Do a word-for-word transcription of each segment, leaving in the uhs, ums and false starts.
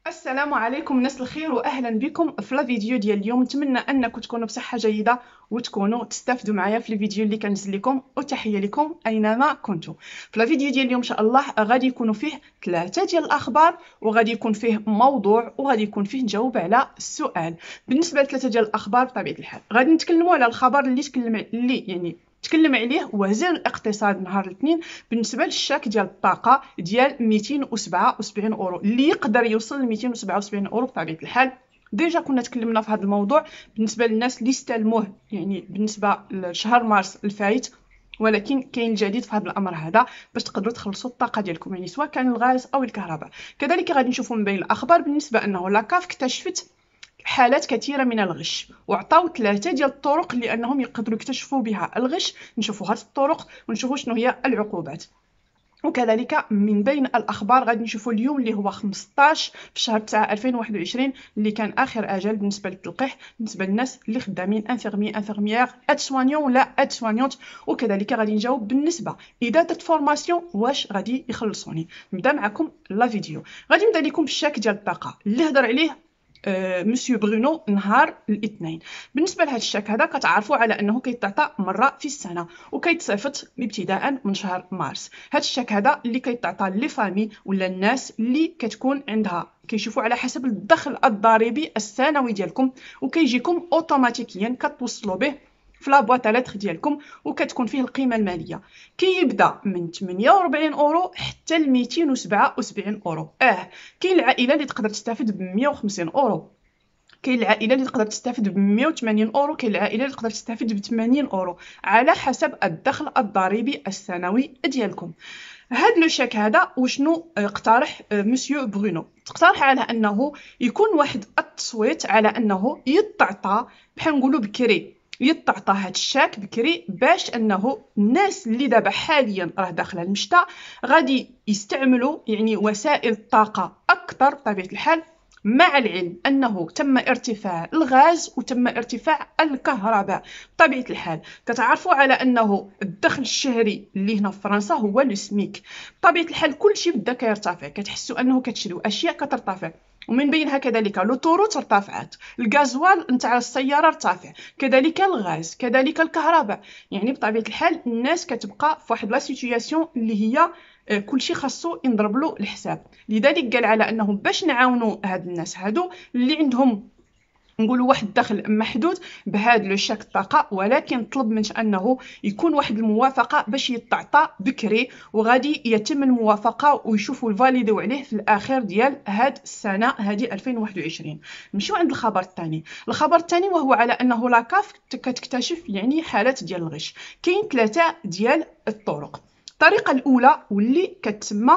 السلام عليكم ناس الخير واهلا بكم في لا فيديو ديال اليوم. نتمنى انكم تكونوا بصحه جيده وتكونوا تستافدوا معايا في الفيديو اللي كنزل لكم، وتحيه لكم اينما كنتم. في لا فيديو ديال اليوم ان شاء الله غادي يكونوا فيه ثلاثه ديال الاخبار، وغادي يكون فيه موضوع، وغادي يكون فيه نجاوب على السؤال. بالنسبه لثلاثه ديال الاخبار بطبيعه الحال غادي نتكلموا على الخبر اللي تكلم اللي يعني تكلم عليه وزير الاقتصاد نهار الاثنين بالنسبه للشاك ديال الطاقه ديال مئتين وسبعة وسبعين اورو اللي يقدر يوصل ل مئتين وسبعة وسبعين اورو بطبيعه الحال. ديجا كنا تكلمنا في هذا الموضوع بالنسبه للناس اللي استلموه يعني بالنسبه لشهر مارس الفايت، ولكن كاين جديد في هذا الامر هذا باش تقدروا تخلصوا الطاقه ديالكم، يعني سواء كان الغاز او الكهرباء. كذلك غادي نشوفوا من بين الاخبار بالنسبه انه لاكاف اكتشفت حالات كثيره من الغش، وعطاو ثلاثه ديال الطرق اللي انهم يقدروا يكتشفوا بها الغش. نشوفوا هذه الطرق ونشوفوا شنو هي العقوبات. وكذلك من بين الاخبار غادي نشوفوا اليوم اللي هو خمسطاش في شهر تسعة ألفين وواحد وعشرين اللي كان اخر اجل بالنسبه للتلقيح بالنسبه للناس اللي خدامين انفيرمي انفيرميير اد سوانيون ولا اد سوانيونت. وكذلك غادي نجاوب بالنسبه اذا درت فورماسيون واش غادي يخلصوني. نبدا معكم لا فيديو. غادي نبدا لكم بالشاك ديال الطاقه اللي هضر عليه مسيو برونو نهار الاثنين. بالنسبه لهذا الشاك هذا كتعرفوا على انه كيتعطى مره في السنه وكيتصيفط ابتداء من شهر مارس. هذا الشاك هذا اللي كيتعطى لي فامي ولا الناس اللي كتكون عندها كيشوفوا على حسب الدخل الضريبي السنوي ديالكم، وكيجيكم اوتوماتيكيا كتوصلوا به في لابواط لتر ديالكم، وكتكون فيه القيمه الماليه كيبدا من ثمانية وأربعين اورو حتى ل مئتين وسبعة وسبعين اورو. اه كاين العائله اللي تقدر تستافد ب مئة وخمسين اورو، كاين العائله اللي تقدر تستافد ب مئة وثمانين اورو، كاين العائله اللي تقدر تستافد ب ثمانين اورو على حسب الدخل الضريبي السنوي ديالكم. هاد لو شاك هذا وشنو اقترح مسيو برونو؟ تقترح على انه يكون واحد التصويت على انه يتعطى بحال نقولوا بكري، يتعطى هاد الشاك بكري باش انه الناس اللي دابا حاليا راه داخله المشتى غادي يستعملوا يعني وسائل الطاقه اكثر بطبيعه الحال، مع العلم انه تم ارتفاع الغاز وتم ارتفاع الكهرباء. بطبيعه الحال كتعرفوا على انه الدخل الشهري اللي هنا في فرنسا هو لو سميك. بطبيعه الحال كلشي بدا كيرتفع، كتحسوا انه كتشريو اشياء كترتفع، ومن بينها كذلك لوطوروت ارتفعت، الغازوال نتاع السياره ارتفع، كذلك الغاز، كذلك الكهرباء. يعني بطبيعه الحال الناس كتبقى في واحد لا سيتوياسيون اللي هي كلشي خاصو ينضرب له الحساب. لذلك قال على انه باش نعاونوا هاد الناس هادو اللي عندهم نقولوا واحد الدخل محدود بهذا لو شاك الطاقه، ولكن طلب منش انه يكون واحد الموافقه باش يتعطى بكري، وغادي يتم الموافقه ويشوفوا الفاليديو عليه في الاخر ديال هاد السنه هذه ألفين وواحد وعشرين. نمشيو عند الخبر الثاني. الخبر الثاني وهو على انه لاكاف كتكتشف يعني حالات ديال الغش. كاين ثلاثه ديال الطرق. الطريقه الاولى واللي كتسمى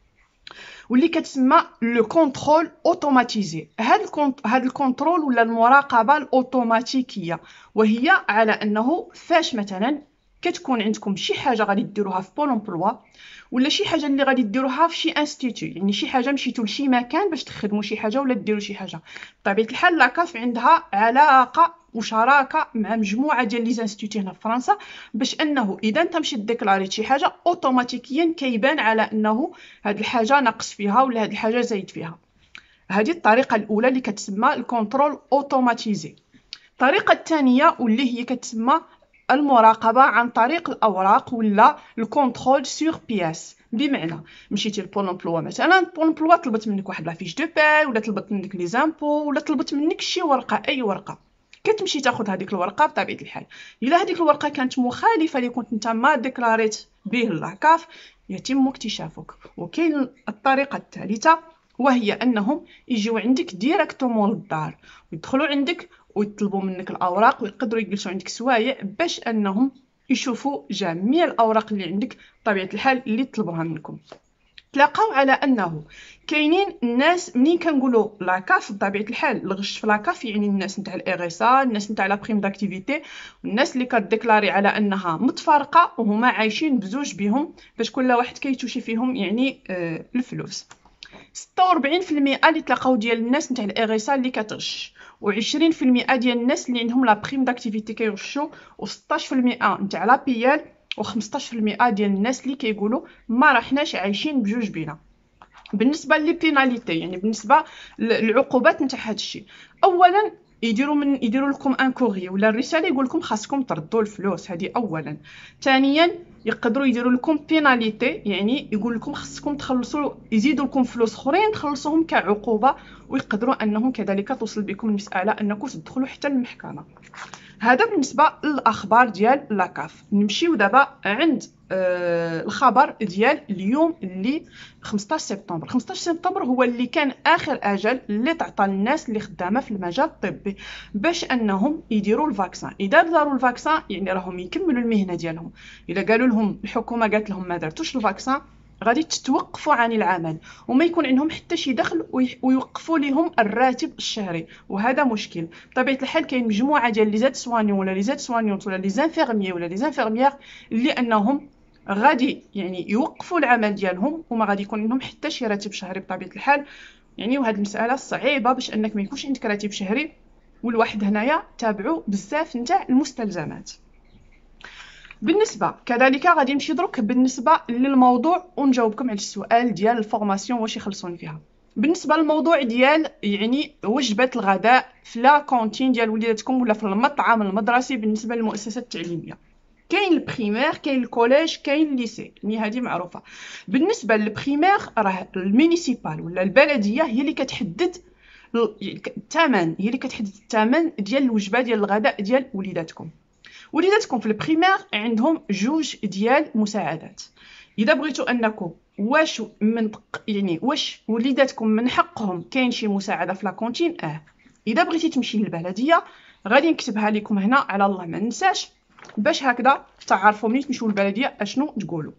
واللي كتسمى لو كونترول اوتوماتيزي. هذا الكونت هذا الكونترول ولا المراقبه الاوتوماتيكيه، وهي على انه فاش مثلا كتكون عندكم شي حاجه غادي ديروها في بول امبلوا، ولا شي حاجه اللي غادي ديروها في شي انستيتو، يعني شي حاجه مشيتو لشي مكان باش تخدموا شي حاجه ولا ديروا شي حاجه. بطبيعه الحال لاكاف عندها علاقه وشراكه مع مجموعه ديال لي انستيتو هنا في فرنسا، باش انه اذا انت مشيت ديكلاريت شي حاجه اوتوماتيكيا كيبان على انه هاد الحاجه ناقص فيها ولا هاد الحاجه زايد فيها. هذه الطريقه الاولى اللي كتسمى الكونترول اوتوماتيزي. الطريقه الثانيه واللي هي كتسمى المراقبه عن طريق الاوراق ولا الكونترول سور بياس. بمعنى مشيتي لبول امبلوا مثلا، بول امبلوا طلبت منك واحد لا فيش دو باي ولا طلبت منك لي زامبو ولا طلبت منك شي ورقه، اي ورقه كتمشي تاخذ هذيك الورقه. بطبيعه الحال الا هذيك الورقه كانت مخالفه اللي كنت انت ما ديكلاريت به لاكاف يتم اكتشافك. وكاين الطريقه الثالثه وهي انهم يجيو عندك ديريكتومون للدار ويدخلوا عندك ويطلبوا منك الاوراق، ويقدروا يجلسوا عندك سوايع باش انهم يشوفوا جميع الاوراق اللي عندك بطبيعه الحال اللي طلبوها منكم. تلاقاو على انه كاينين الناس منين كنقولوا لاكاف بطبيعه الحال الغش في لاكاف يعني الناس نتاع الاريسا، الناس نتاع لا بريم داكتيفيتي، والناس اللي كتديكلاري على انها متفارقه وهما عايشين بزوج بهم باش كل واحد كيتوشي فيهم يعني آه الفلوس. ستة وأربعين بالمئة اللي تلاقاو ديال الناس نتاع الاريسا اللي كتغش، و20% ديال الناس اللي عندهم لا بريم داكتيفيتي كيغشوا، و16% نتاع لا بيال، و15% ديال الناس اللي كيقولوا ما رحناش عايشين بجوج بينا. بالنسبه لي بيناليتي يعني بالنسبه للعقوبات نتاع هذا الشيء، اولا يديروا من يديروا لكم ان كوري ولا الرساله يقول لكم خاصكم تردوا الفلوس، هذه اولا. ثانيا يقدروا يديروا لكم بيناليتي يعني يقول لكم خاصكم تخلصوا يزيدوا لكم فلوس اخرين تخلصوهم كعقوبه، ويقدروا انهم كذلك توصل بكم المساله انكم تدخلوا حتى المحكمه. هذا بالنسبه للاخبار ديال لاكاف. نمشيو دابا عند آه الخبر ديال اليوم اللي خمسطاش سبتمبر. خمسطاش سبتمبر هو اللي كان اخر اجل اللي تعطى للناس اللي خدامه في المجال الطبي باش انهم يديروا الفاكسان. اذا داروا الفاكسان يعني راهم يكملوا المهنه ديالهم. اذا قالوا لهم الحكومه قالت لهم ما درتوش الفاكسان غادي تتوقفوا عن العمل وما يكون عندهم حتى شي دخل ويوقفوا لهم الراتب الشهري، وهذا مشكل. بطبيعه الحال كاين مجموعه ديال لي زاد سوانيون ولا لي زاد سوانيونت ولا لي زانفيرميي ولا لي زانفيرميير اللي انهم غادي يعني يوقفوا العمل ديالهم وما غادي يكون عندهم حتى شي راتب شهري بطبيعه الحال يعني. وهذه المساله صعيبه باش انك ما يكونش عندك راتب شهري، والواحد هنايا تابعوا بزاف نتاع المستلزمات. بالنسبه كذلك غادي نمشي دروك بالنسبه للموضوع ونجاوبكم على السؤال ديال الفورماسيون واش يخلصوني فيها. بالنسبه للموضوع ديال يعني وجبات الغداء في لا كونتين ديال وليداتكم ولا في المطعم المدرسي بالنسبه للمؤسسات التعليميه، كاين البريمير كاين الكوليج كاين الليسي، يعني هذه معروفه. بالنسبه للبريمير راه المينيسيبال ولا البلديه هي اللي كتحدد الثمن، هي اللي كتحدد الثمن ديال الوجبه ديال الغداء ديال وليداتكم. وليداتكم في البريمير عندهم جوج ديال مساعدات. اذا بغيتوا انكم واش من يعني واش وليداتكم من حقهم كاين شي مساعده في لا كونتين، اه اذا بغيتي تمشي للبلديه غادي نكتبها لكم هنا على الله ما ننساش باش هكذا تعرفوا ملي تمشيو للبلديه اشنو تقولوا.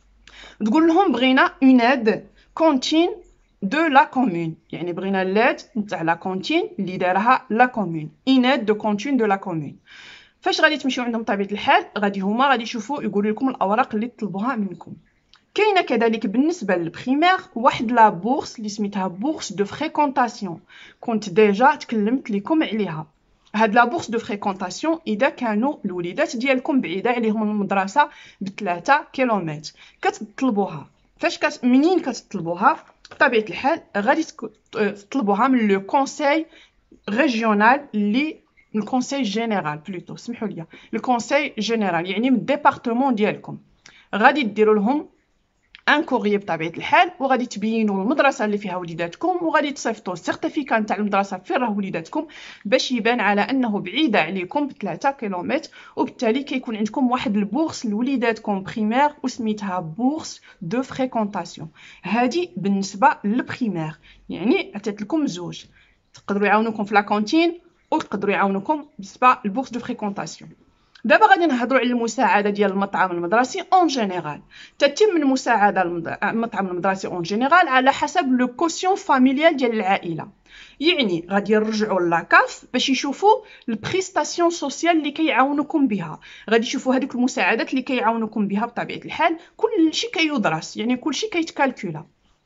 تقول لهم بغينا اون اد كونتين دو لا كومون، يعني بغينا لاد نتاع لا كونتين اللي دارها لا كومون، اون اد دو كونتين دو لا كومون. فاش غادي تمشيو عندهم بطبيعه الحال غادي هما غادي يشوفوا يقولوا لكم الاوراق اللي طلبوها منكم. كاينه كذلك بالنسبه للبريمير واحد لا بورس اللي سميتها بورس دو فريكونطاسيون، كنت ديجا تكلمت لكم عليها. هاد لا بورس دو فريكونطاسيون اذا كانوا الوليدات ديالكم بعيده عليهم المدرسه بثلاثة كيلومتر كتطلبوها. فاش كت منين كتطلبوها بطبيعه الحال غادي تطلبوها من لو كونساي ريجيونال اللي الكونساي جينيرال بلوتو سمحوا لي الكونساي جينيرال يعني من الديبارتمون ديالكم. غادي ديروا لهم ان كوريي بطبيعه الحال وغادي تبينوا المدرسه اللي فيها وليداتكم وغادي تصيفطوا السيرتيفيكا نتاع المدرسه فين راه وليداتكم باش يبان على انه بعيده عليكم بثلاثة كيلومتر، وبالتالي كيكون عندكم واحد البورس لوليداتكم بريمير وسميتها بورس دو فريكونطاسيون. هذه بالنسبه للبريمير يعني عطيت لكم زوج تقدروا يعاونوكم في لا كونتين ويقدروا يعاونوكم بالنسبه للبورس دو فريكونطاسيون. دابا غادي نهضروا على المساعده ديال المطعم المدرسي اون جينيرال. تتم المساعده المطعم المدرسي اون جينيرال على حسب لو كوسيون فاميليال ديال العائله، يعني غادي يرجعوا لاكاف باش يشوفوا البريستاسيون سوسيال اللي كيعاونوكم بها، غادي يشوفوا هذيك المساعدات اللي كيعاونوكم بها بطبيعه الحال كلشي كيدرس يعني كلشي كيتكالكولا.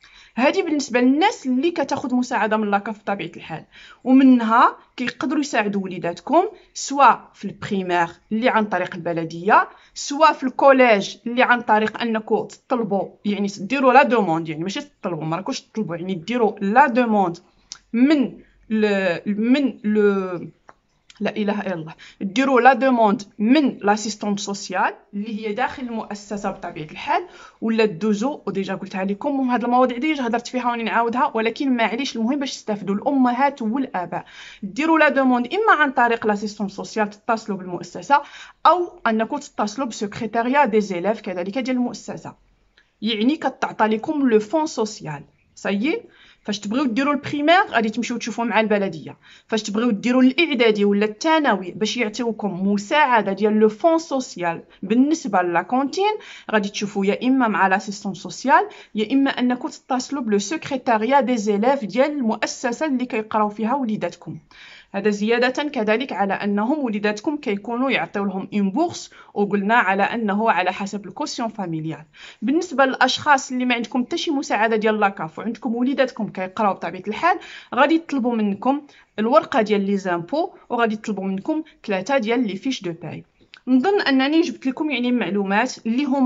هذه بالنسبه للناس اللي كتاخذ مساعده من لاكاف بطبيعه الحال، ومنها كيقدروا يساعدوا وليداتكم سواء في البريمير اللي عن طريق البلديه سواء في الكوليج اللي عن طريق انكم تطلبوا يعني ديروا لا دوموند، يعني ماشي تطلبوا ما راكوش تطلبوا يعني ديروا لا دوموند من ل... من ل... لا اله الا الله ديروا لا دوموند من لاسيستونت سوسيال اللي هي داخل المؤسسه بطبيعه الحال ولا دوزو. وديجا قلتها لكم وهاد المواضيع ديجا هضرت فيها وني نعاودها ولكن معليش المهم باش تستافدوا الامهات والاباء. ديروا لا دوموند اما عن طريق لاسيستونت سوسيال تتصلوا بالمؤسسه او انكم تتصلوا بسكرتاريا دي زيلاف كذلك ديال المؤسسه، يعني كتعطى لكم لو فون سوسيال صايي. فاش تبغيو ديروا البريمير غادي تمشيو تشوفوا مع البلديه، فاش تبغيو ديروا الاعدادي ولا الثانوي باش يعطيوكم مساعده ديال لو فون سوسيال بالنسبه لا كونتين غادي تشوفوا يا اما مع لاسيستون سوسيال يا اما انكم تتصلوا بلو سكرتاريا دي زيلاف ديال المؤسسه اللي كيقراو فيها وليداتكم. هذا زياده كذلك على انهم وليداتكم كيكونوا يعطيو لهم اون بورس وقلنا على انه على حسب الكوسيون فاميليال. بالنسبه للاشخاص اللي ما عندكم حتى شي مساعده ديال لاكاف وعندكم وليداتكم كيقراو بطبيعه الحال غادي يطلبوا منكم الورقه ديال لي زامبو وغادي يطلبوا منكم ثلاثه ديال لي فيش دو باي. نظن انني جبت لكم يعني معلومات اللي هما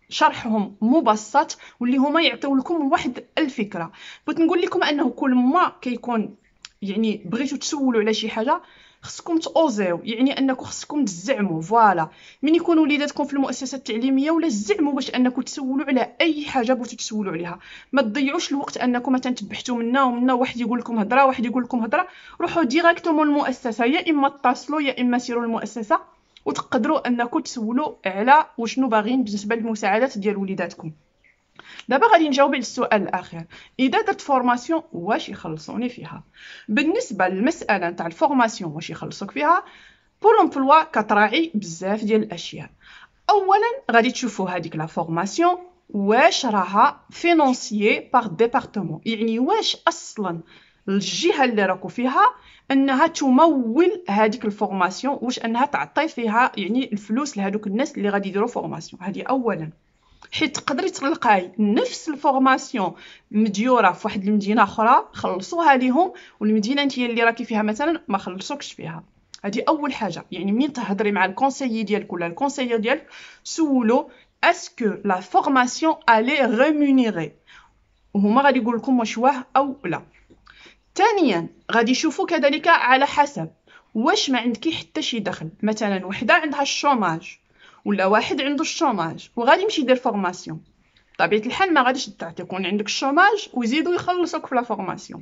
شرحهم مبسط واللي هما يعطيو لكم واحد الفكره. بغيت نقول لكم انه كل ما كيكون يعني بغيتو تسولوا على شي حاجه خصكم تاوزيو، يعني انكم خصكم تزعموا. فوالا من يكونوا وليداتكم في المؤسسه التعليميه ولا زعموا باش انكم تسولوا على اي حاجه بغيتو تسولوا عليها. ما تضيعوش الوقت انكم مثلا تبحثوا منا ومنا، واحد يقول لكم هضره واحد يقول لكم هضره. روحوا ديريكتومون المؤسسه، يا اما اتصلوا يا اما سيروا المؤسسه وتقدروا انكم تسولوا على وشنو باغيين بالنسبه للمساعدات ديال وليداتكم. دابا غادي نجاوب على السؤال الاخير، اذا درت فورماسيون واش يخلصوني فيها؟ بالنسبه للمساله نتاع الفورماسيون واش يخلصوك فيها، بول امبلوا كتراعي بزاف ديال الاشياء. اولا غادي تشوفوا هذيك لا فورماسيون واش راها فينونسيي باغ ديبارتمون، يعني واش اصلا الجهه اللي راكو فيها انها تمول هذيك الفورماسيون، واش انها تعطي فيها يعني الفلوس لهذوك الناس اللي غادي يديروا فورماسيون. هذه اولا، حيت تقدري تلقاي نفس الفورماسيون مديوره في واحد المدينه اخرى خلصوها ليهم، والمدينه انت اللي راكي فيها مثلا ما خلصوكش فيها. هذه اول حاجه. يعني منين تهضري مع الكونسيي ديالك ولا الكونسيير ديالك سولو اسكو لا فورماسيون الي ريمونيري، وهما غادي يقول لكم واش واه او لا. ثانيا غادي يشوفوا كذلك على حسب واش ما عندك حتى شي دخل. مثلا وحده عندها الشوماج ولا واحد عنده الشوماج وغادي يمشي يدير فورماسيون، طبيعه الحال ما غاديش تعطي يكون عندك الشوماج ويزيدوا يخلصوك في لا فورماسيون.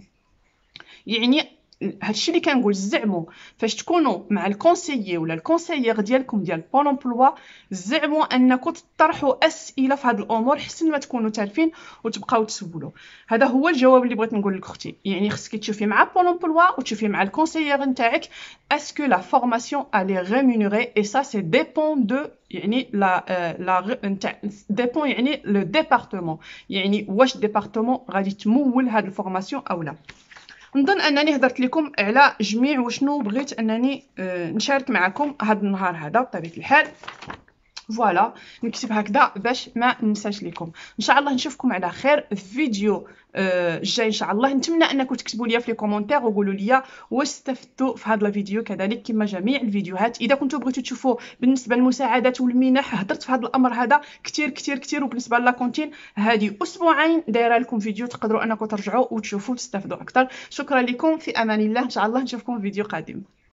يعني هادشي اللي كنقول، زعموا فاش تكونوا مع الكونسيي ولا الكونسيير ديالكم ديال بول امبلوا، زعموا انكم تطرحوا اسئله في هاد الامور حسن ما تكونوا تعرفين وتبقاو تسولوا. هذا هو الجواب اللي بغيت نقول لك اختي. يعني خصك تشوفي مع بول امبلوا وتشوفي مع الكونسيير نتاعك اسكو لا فورماسيون الي ريمونيري، اي سا سي ديبون دو يعني لا لا نتاع ديبون يعني لو ديبارتمون، يعني واش ديبارتمون غادي تمول هاد الفورماسيون او لا. نظن انني هضرت لكم على جميع وشنو بغيت انني نشارك معكم هذا النهار هذا بطبيعه الحال. فوالا نكتب هكذا باش ما ننساش لكم. ان شاء الله نشوفكم على خير في فيديو الجاي ان شاء الله. نتمنى انكم تكتبوا لي في لي كومونتير وقولوا لي واش استفدتوا في هذا الفيديو، كذلك كما جميع الفيديوهات. اذا كنتوا بغيتوا تشوفوا بالنسبه للمساعدات والمنح، هضرت في هذا الامر هذا كثير كثير كثير. وبالنسبه لا كونتين هذه اسبوعين دايره لكم فيديو تقدروا انكم ترجعوا وتشوفوا وتستفدوا اكثر. شكرا لكم، في امان الله، ان شاء الله نشوفكم في فيديو قادم.